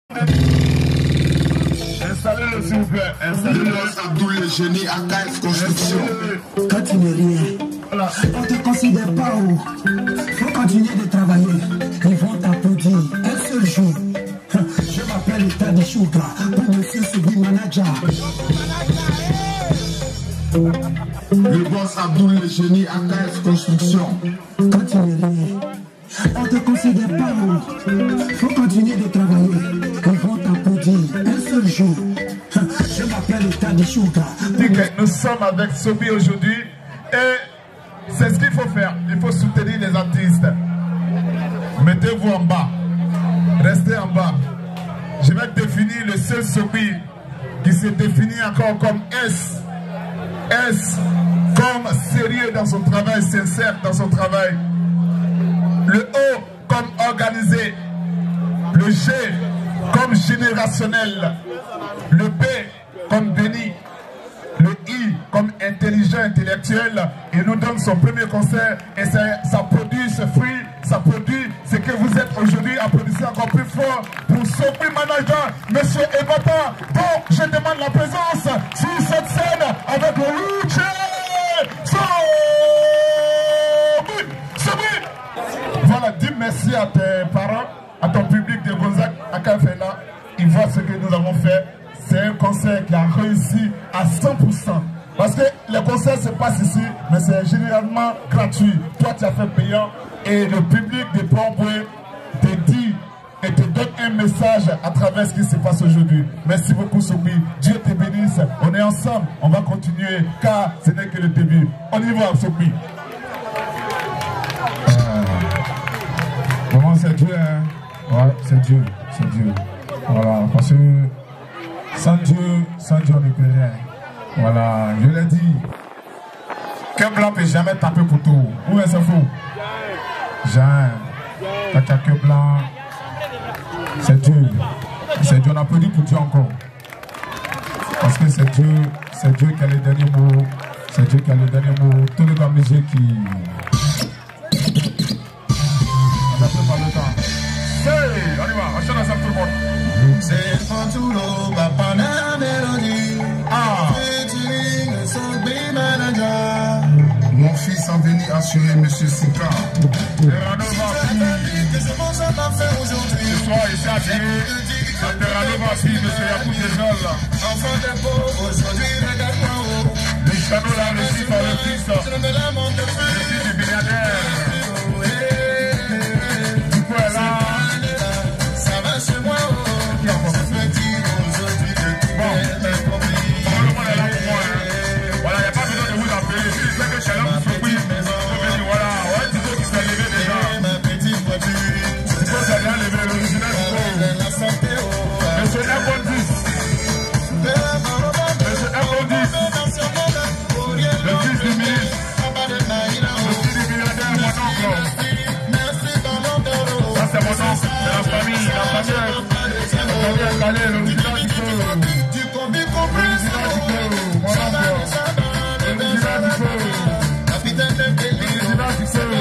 Installez-le s'il vous plaît. Installez-le. Abdoul le génie à KS Construction. Quand tu n'es rien, Voilà. on ne te considère pas haut. Faut continuer de travailler. Ils vont t'applaudir un seul jour. Je m'appelle Tadi Chouga pour monsieur Subi Manager. Le boss Abdoul le génie à KS Construction. Quand tu n'es rien, on ne te considère pas haut. Faut continuer de travailler. Ils vont t'applaudir un seul jour. Je m'appelle Tadi Chouga. Nous sommes avec Sobi aujourd'hui et c'est ce qu'il faut faire. Il faut soutenir les artistes. Mettez-vous en bas. Restez en bas. Je vais définir le seul Sobi qui se définit encore comme S. S comme sérieux dans son travail, sincère dans son travail. Le O comme organisé. Le G comme générationnel. Le B comme béni. Le I comme intelligent, intellectuel. Il nous donne son premier concert et ça produit ce fruit, ça produit ce que vous êtes aujourd'hui. Applaudissez encore plus fort pour Sobi Manager, Monsieur Ebata, dont je demande la présence sur cette scène avec le Luce. Sobi. Voilà, dis merci à tes parents, à ton public de Gonzague, à Kafela. Ils voient ce que nous avons fait. C'est un concert qui a réussi à 100%. Parce que les concerts se passent ici, mais c'est généralement gratuit. Toi, tu as fait payant et le public de Port-Boué te dit et te donne un message à travers ce qui se passe aujourd'hui. Merci beaucoup, Sobi. Dieu te bénisse. On est ensemble. On va continuer car ce n'est que le début. On y va, Sobi. Vraiment, c'est Dieu, hein? Ouais, c'est Dieu. C'est Dieu. Voilà, parce que sans Dieu, on ne peut rien. Voilà, je l'ai dit. Qu'un blanc ne peut jamais taper pour tout. Où est ce fou? Jamais. Quand il y a que blanc, c'est Dieu. C'est Dieu, on applaudit pour Dieu encore. Parce que c'est Dieu qui a le dernier mot. C'est Dieu qui a le dernier mot. Tous les gars musique qui... On n'a pas le temps. Hey, on y va, on chante ensemble tout le monde. C'est Fantulo, Bapana Mélodie. Mon fils a venu assurer Monsieur Sika. Ce soir, ici à Dieu, ça te ranova aussi, Monsieur Yakou Dejol. Enfant des pauvres, aujourd'hui, regarde-moi haut. Le chano là, le fils par le fils. Le fils du milliardaire. Du coup, elle a... Ça va chez moi, oh. Qui a encore? Ça fait dire aujourd'hui de tout. Bon, le monde est là pour moi. Voilà, il n'y a pas besoin de vous appeler. Si je sais que je suis là pour Sobi, voilà, ouais, tu sais qui s'est levé déjà. Ma petite voiture. Tu sais, c'est bien levé, l'original du coup. La santé, oh. Monsieur F10. Monsieur F10. Le fils du ministre. Le fils du milliardaire, mon oncle. Ça, c'est mon oncle. C'est la famille. La famille est calée, l'original du coup. L'original du coup, mon oncle. L'original du coup. L'original du coup. L'original du coup.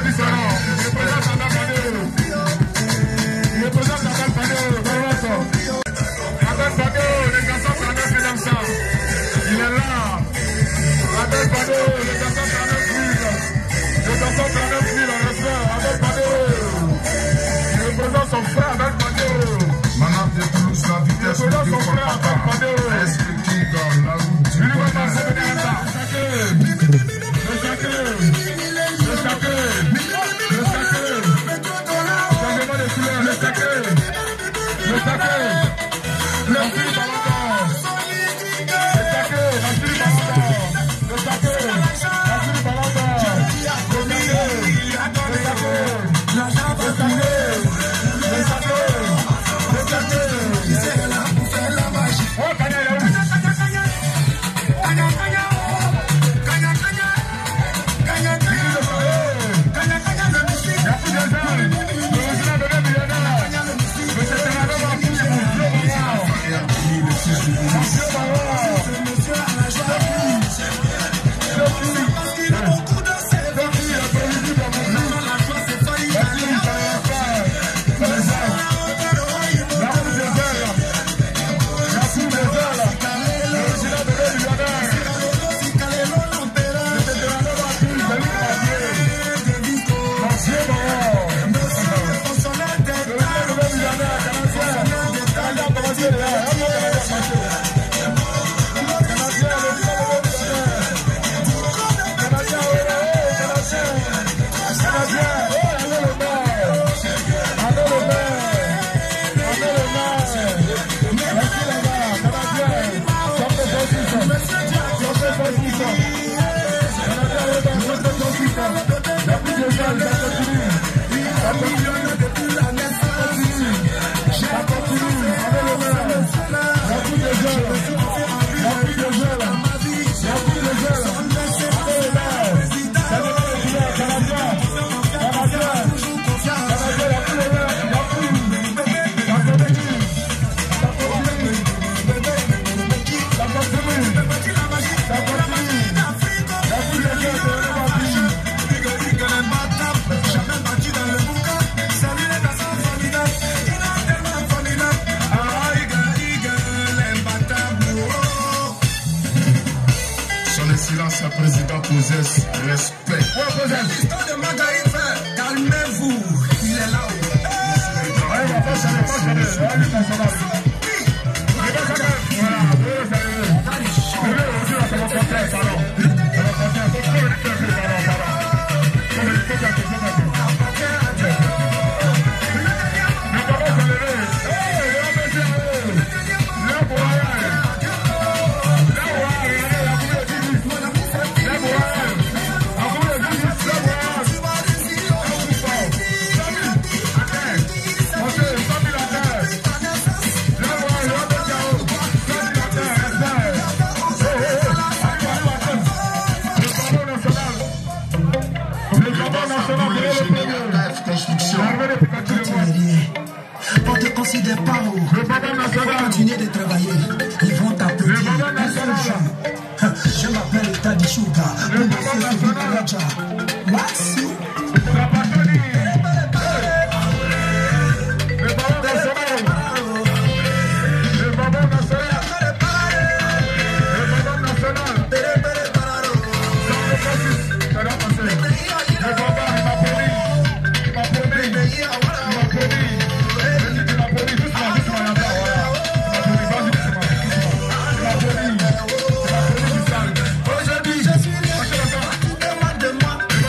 On te considère pas haut. Continuer de travailler. Ils vont t'applaudir. Je m'appelle Tadi Shuga. Maxi. Aujourd'hui, je suis libre. Tout le monde demande.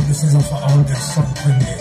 de ces enfants Anderson premier.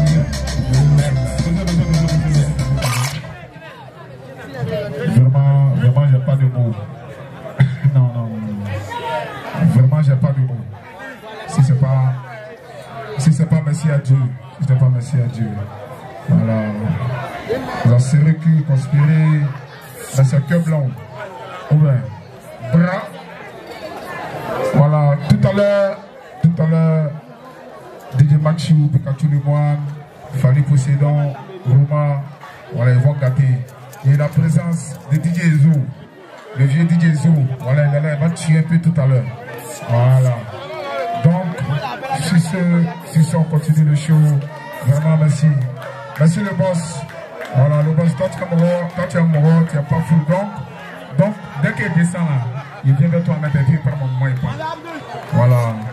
Vraiment, j'ai pas de mots. Non. Vraiment, j'ai pas de mots. Si c'est pas merci à Dieu, si c'est pas merci à Dieu. Voilà. La série qui conspiré dans ce cœur blanc. Ou bien, bras. Voilà, tout à l'heure, DJ Maxou, Pikachu Le Moine, Fali Possédant, Roma, voilà, ils vont gâter. Et la présence de DJ Zou, le vieux DJ Zou, voilà, il va tuer un peu tout à l'heure. Voilà. Donc, si on continue le show, vraiment merci. Merci le boss. Voilà, le boss, toi tu es amoureux, tu n'es pas fou. Donc, dès qu'il descend là, il vient vers toi mettre un pied par mon moment et pas. Voilà.